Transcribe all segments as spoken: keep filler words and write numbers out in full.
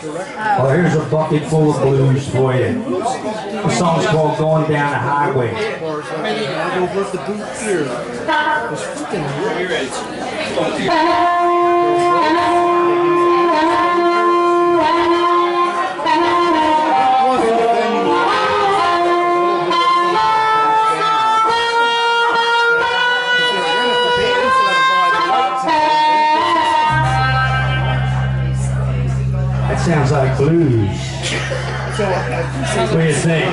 Well, here's a bucket full of blues for you. The song's called Going Down the Highway. I go with the boot here. It's freaking weird. That sounds like blues. What do you think?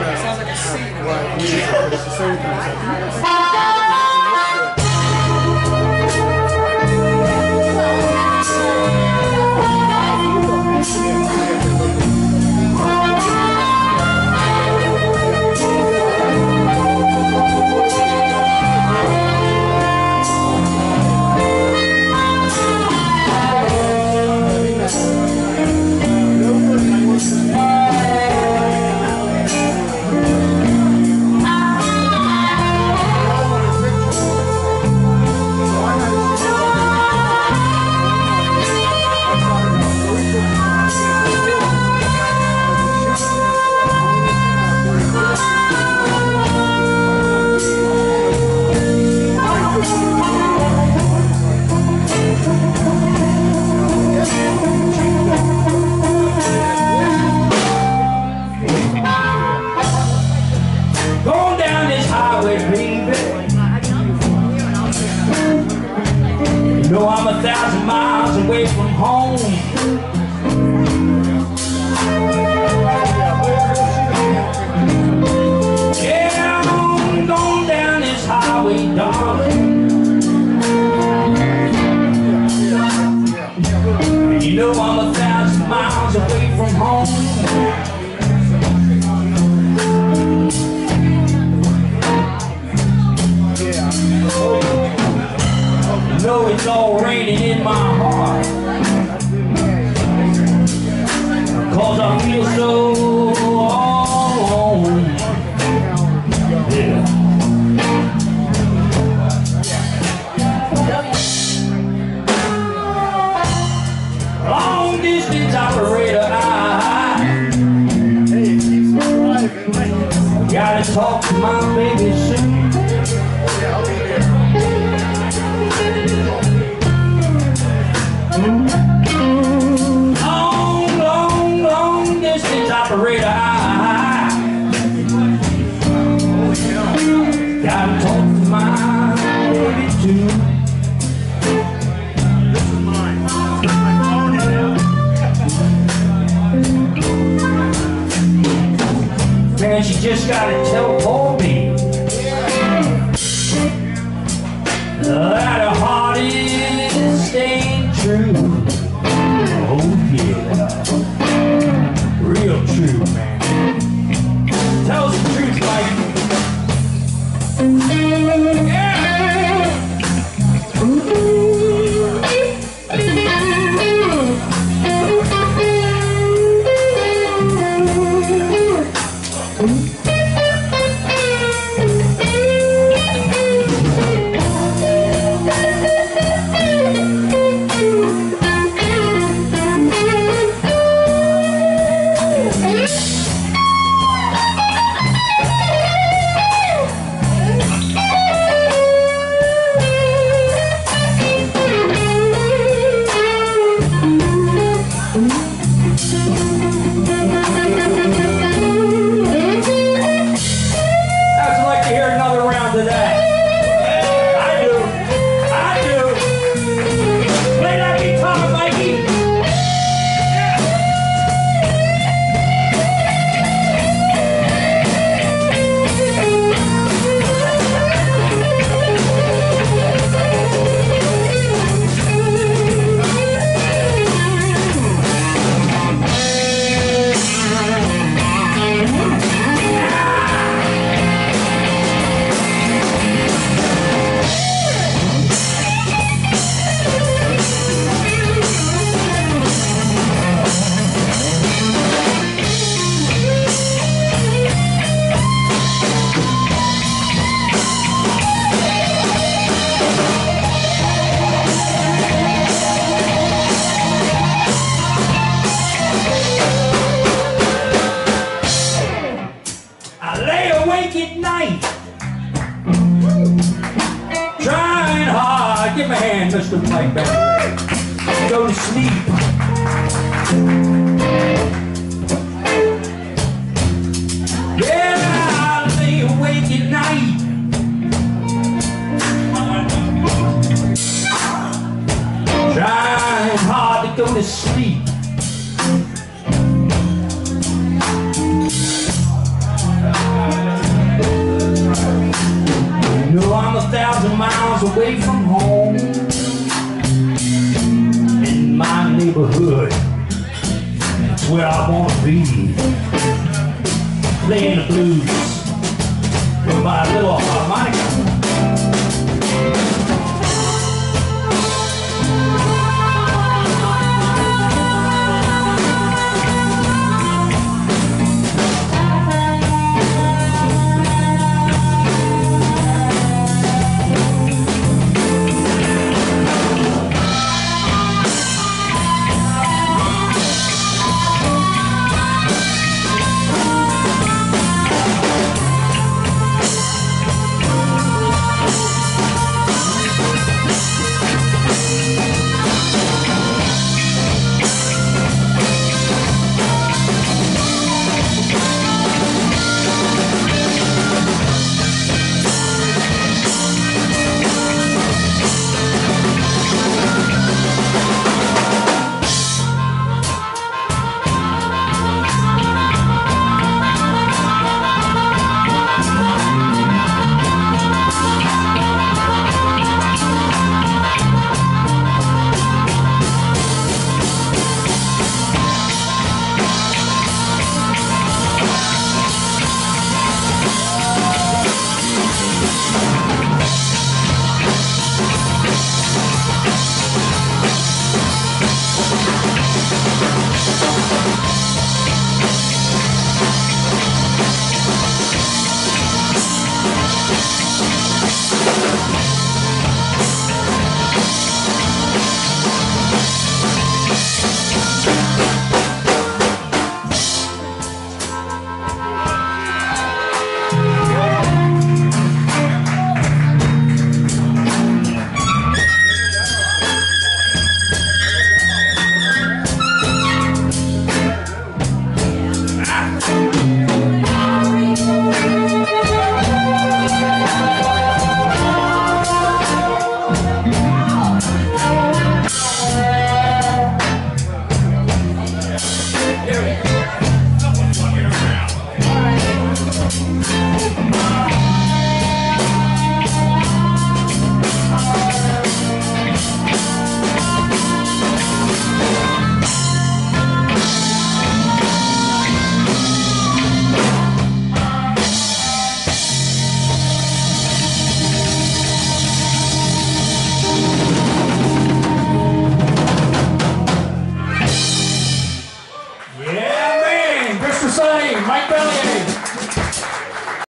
You know I'm a thousand miles away from home. Yeah, I'm going down this highway, darling. And you know I'm a thousand miles away from home. You know it's all raining in my heart, 'cause I feel so alone. Yeah. Long distance operator, I gotta talk to my baby soon. Long, long, long distance operator, I gotta talk to my baby too. This is mine. I'm on it now. Man, she just gotta teleport me. That her heart is staying true. Oh yeah, real true, man. Tell us the truth, Mike. Yeah. just to play back. Go to sleep. Yeah, I lay awake at night. Trying hard to go to sleep. You know I'm a thousand miles away from home. In my neighborhood, it's where I wanna be. Playing the blues with my little harmonica.